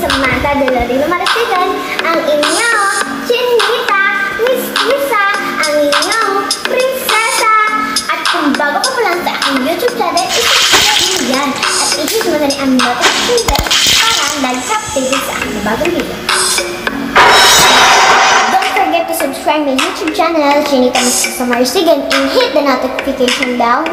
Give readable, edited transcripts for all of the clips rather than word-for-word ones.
Samantha de la Rino Marasigan, ang inyong Chinita, Miss Lisa, ang inyong prinsesa. At kung bago ka pa lang sa aking YouTube channel, i-subscribe mo yan. At i-hit mo na rin ang notification bell para lagi ka updated sa aking bagong video. Don't forget to subscribe my YouTube channel, Chinita Miss Lisa Marasigan, and hit the notification bell.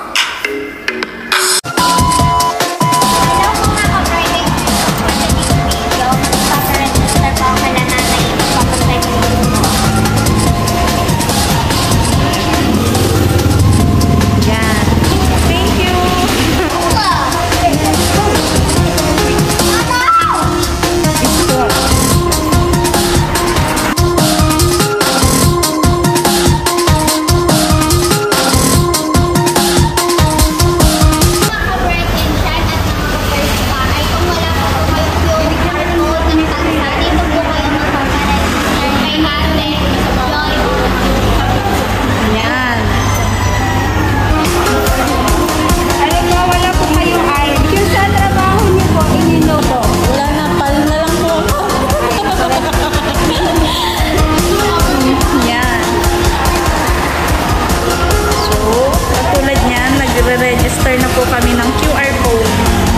Register na po kami ng QR code.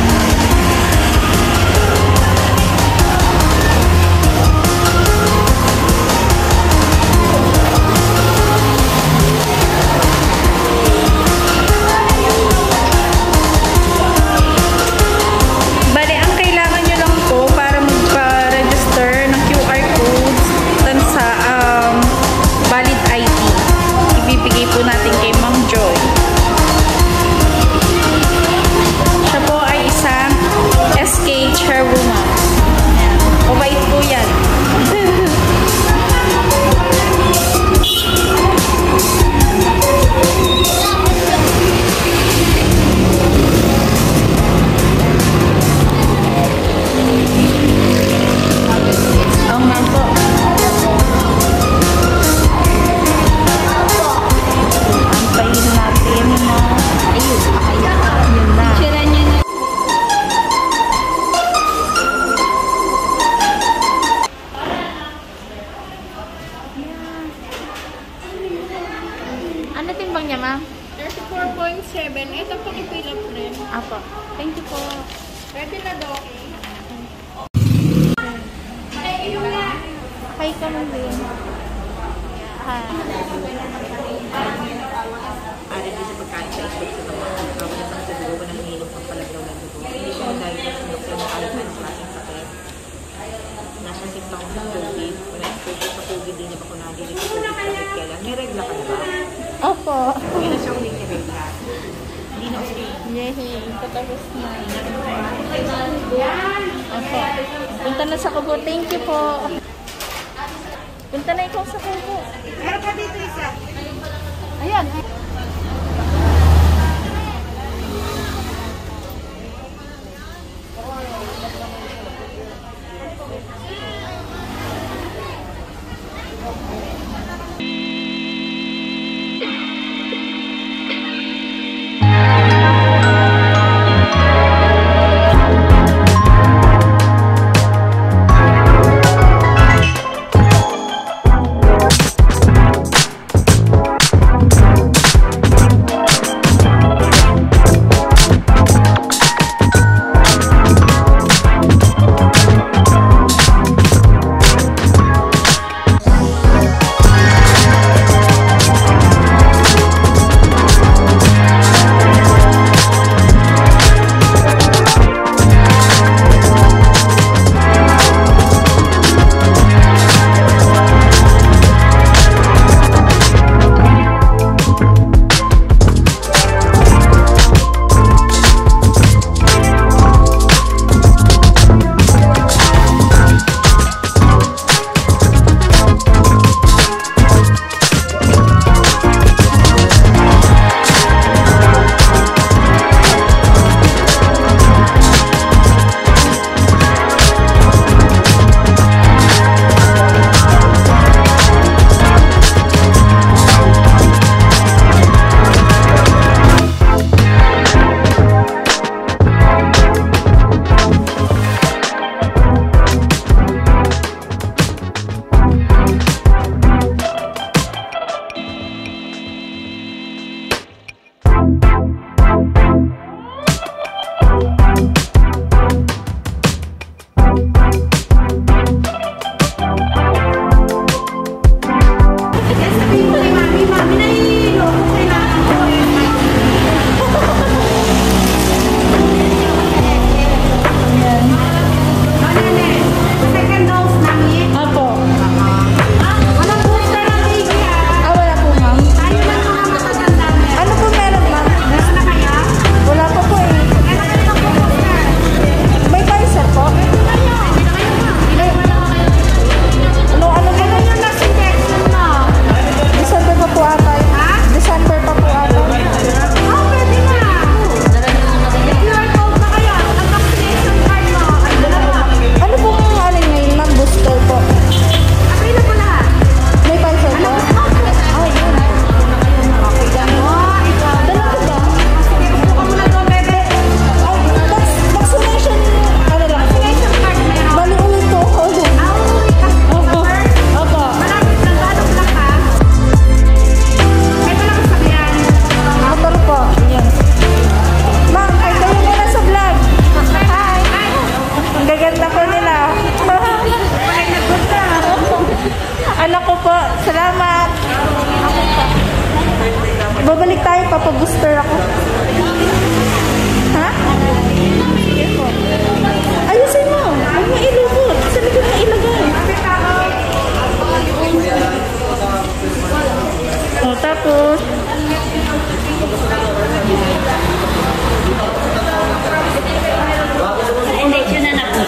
Bale, ang kailangan nyo lang po para magpa-register ng QR code dun sa valid ID. Ibibigay po natin kay Ma'am Joy. Siya po ay isang SK chairwoman. Mabait po yan. Ang ma'am po. Antayin natin na. Ayun. Yun na. Ano timbang niya, ma'am? 34.7. Ito po i-fill up rin. Apo. Thank you po. Ready na daw. Hi ka mo din. Ari din sa pagkain sa isip sa mga kawalan ng dugo ng hilong pagpalaglaw ng dugo. Hindi siya dahil sa doktor na kahit anong klaseng sakit. Nasa simptong ng COVID. Wala yung COVID sa COVID din na bakunado rin sa COVID kahit kailan. May regla ka na ba? Opo. Kaya na siya ulit yung regla. Hindi na okay. Yehey. Patapos na. Opo. Punta na sa kubo. Thank you po. Punta na ikaw sa kubo. Meron pa dito isa. Ayan.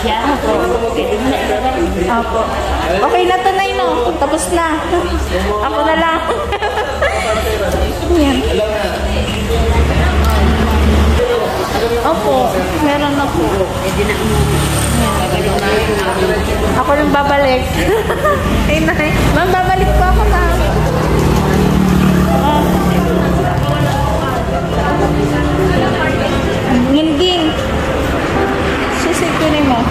Opo. Okay na to, Nay, no? Tapos na. Ako na lang. Yan. Opo, meron na po. Ako lang babalik. Ay, Nay. Ma'am, babalik po ako, ma'am. Nginding. Susit ko rin mo.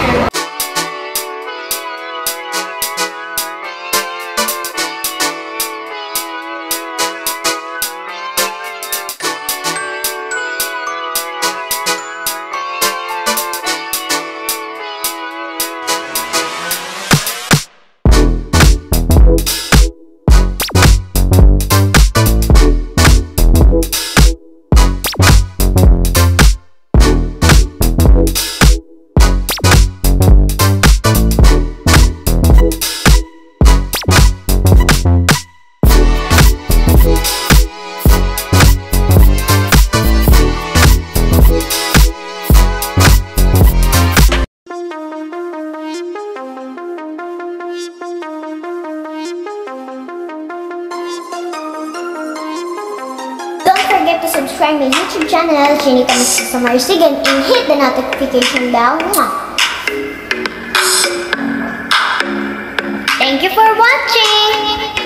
Don't forget to subscribe my YouTube channel, Chinita Mrs. Marsigan, and hit the notification bell. Thank you for watching!